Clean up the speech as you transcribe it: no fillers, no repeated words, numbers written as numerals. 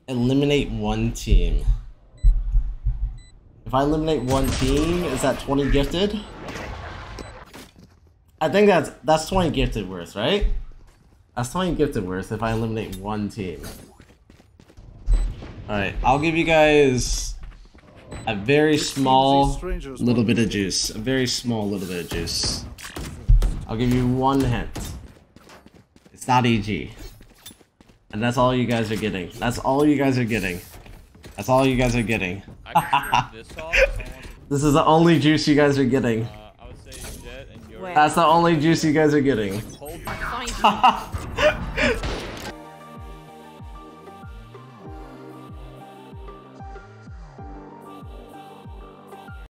eliminate one team. If I eliminate one team, is that 20 gifted? I think that's 20 gifted worth, right? That's 20 gifted worth if I eliminate one team. Alright, I'll give you guys a very small little bit of juice. A very small little bit of juice. I'll give you one hint. It's not EG. And that's all you guys are getting. That's all you guys are getting. That's all you guys are getting. This is the only juice you guys are getting. I would say Jet and your... That's the only juice you guys are getting.